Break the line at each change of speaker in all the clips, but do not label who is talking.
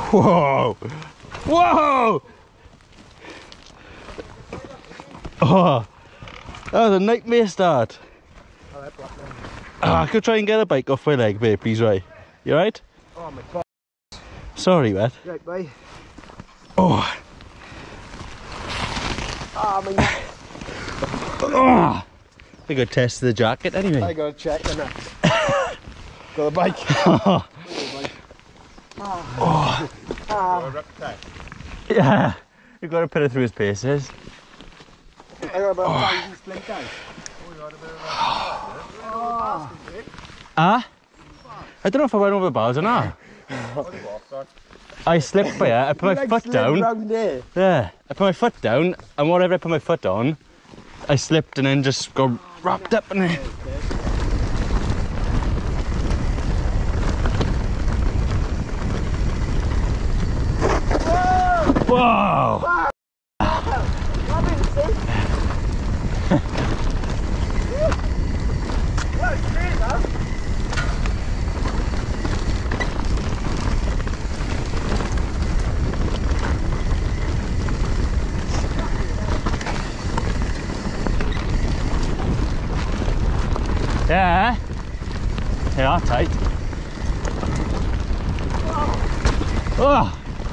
Whoa! Whoa! Oh, that was a nightmare start. I could try and get a bike off my leg, babe, please, right? You right?
Oh my god.
Sorry, mate.
Right, bye.
Oh.
Ah, my neck.
Oh. I got to test the jacket anyway.
I gotta check the neck. Got a bike.
Oh.
Ah. Ah.
Yeah, you got to put it through his paces.
I got about 1,000 splint down.
Ah? I don't know if I went over the bars or not. I slipped by it, I put my foot down. Yeah, I put my foot down, and whatever I put my foot on, I slipped and then just got wrapped up in it. Whoa! Yeah, they are tight. Oh.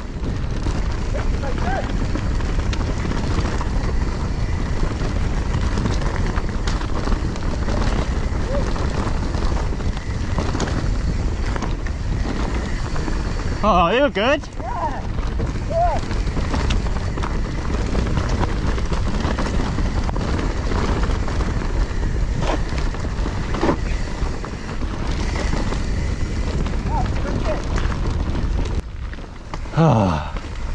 Oh, you're good.
Yeah. Yeah.
Ah.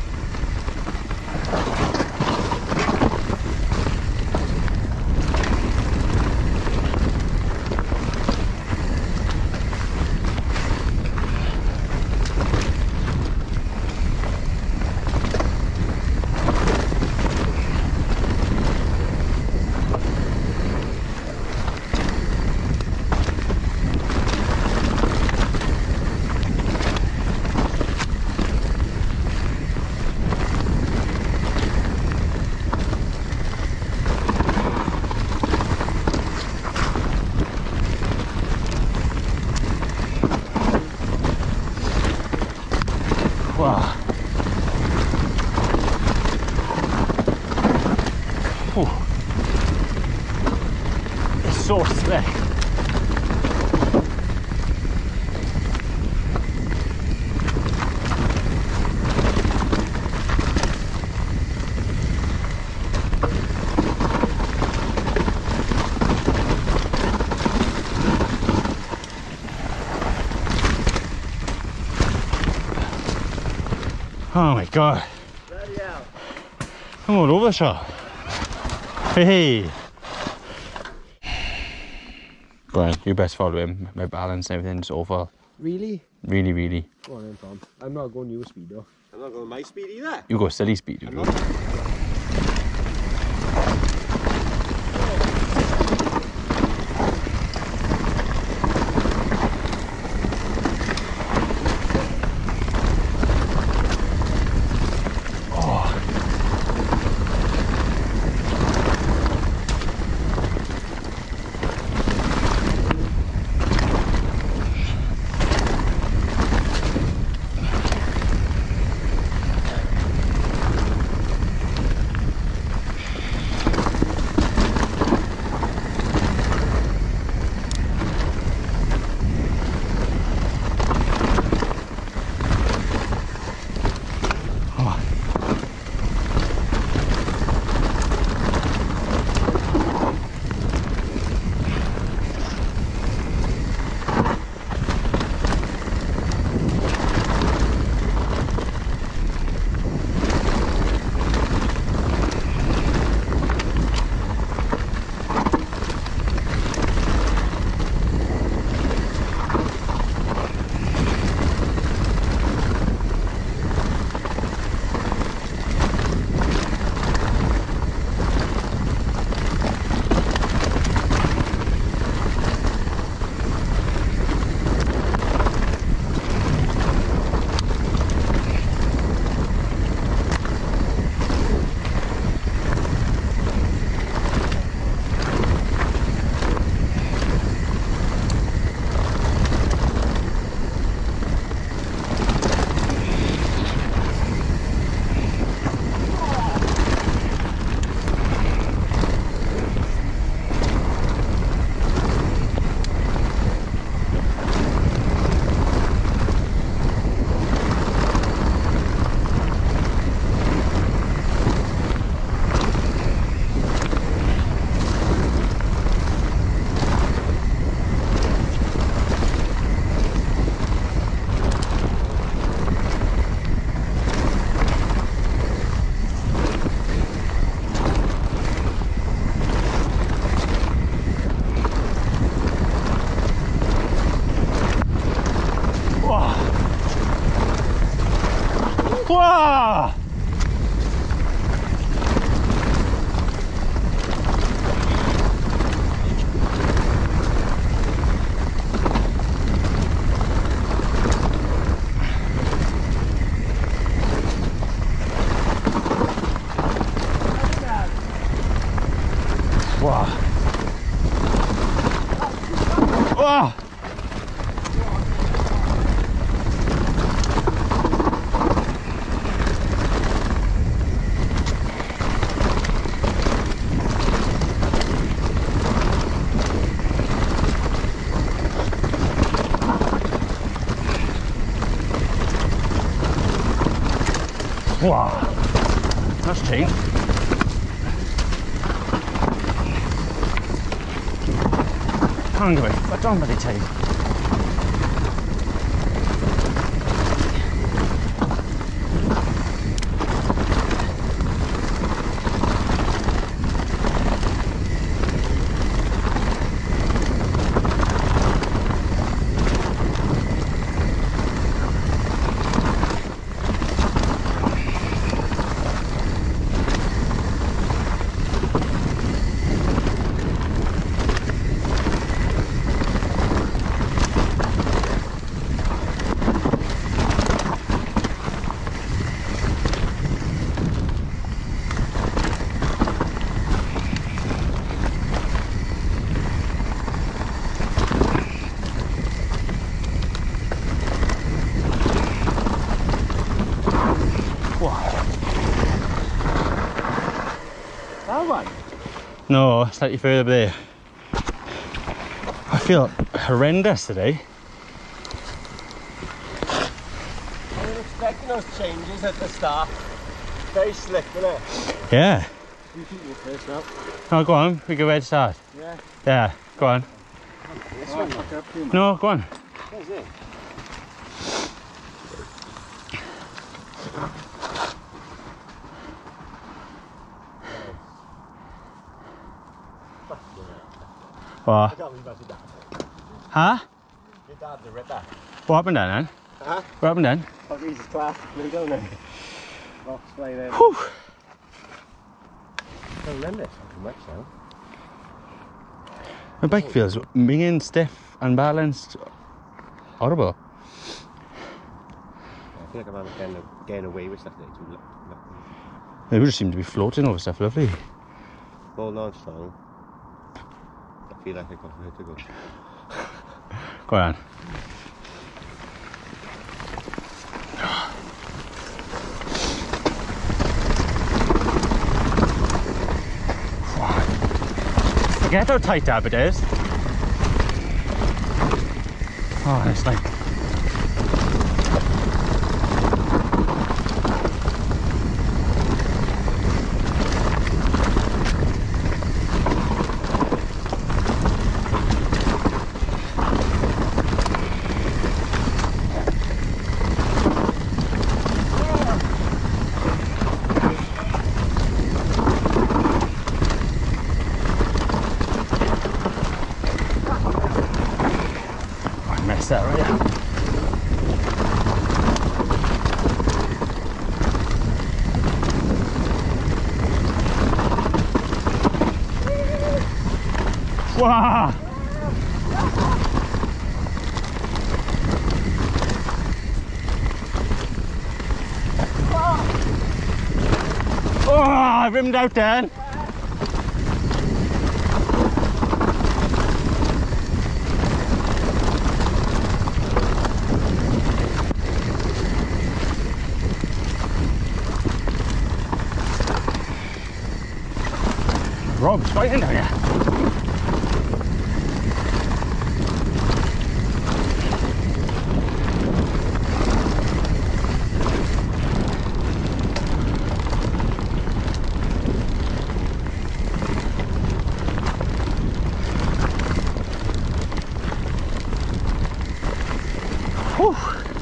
Wow. Whew. It's so slick. Oh my god.
Ready out.
I'm all over the shop. Hey. Go on, you best follow him. My balance and everything's awful.
Really?
Really, really.
Go on then, Tom. I'm not going your speed though. I'm not going my speed either.
You go steady speed, you go. Wow, that's changed. Can't give a foot on by the time. No, slightly further there. I feel horrendous today.
I was expecting those changes at the start. Very slick, isn't it?
Yeah.
You keep your first now.
No, go on. We go where to start.
Yeah.
Yeah, go on.
This one back up too much.
No, go on.
What's it?
What?
I can't believe I did that.
Huh?
Your dad's a ripper.
What happened then?
Huh?
What happened then?
Oh, Jesus, class. We don't know. Rocks flying in.
Whew.
Horrendous. Too much now.
My bike feels minging, stiff, unbalanced. Horrible.
I feel like I'm getting away with stuff today. Too
They just seem to be floating over stuff, lovely.
Hold on strong. I feel like I got her to go.
Go on. Forget how tight that bit is. Oh, it's like... that right now. Wow! Oh, I rimmed out then. Rob's fighting down here. Whew.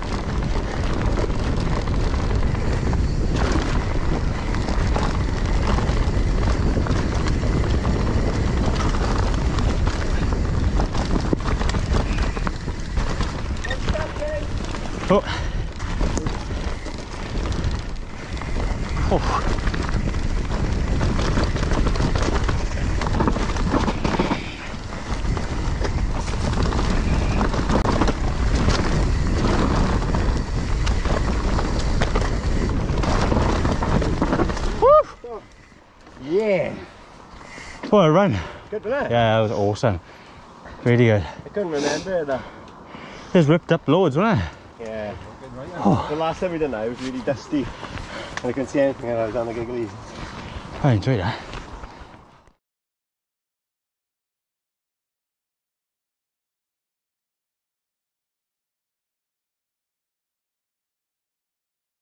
Oh. Oh. Woo!
Yeah.
What a run.
Good for that.
Yeah, that was awesome. Really good.
I couldn't remember that.
Just ripped up loads, wasn't it?
Yeah. Oh. The last time we done that, it was really dusty. And I couldn't see anything and I was on the gigglies.
I enjoyed that.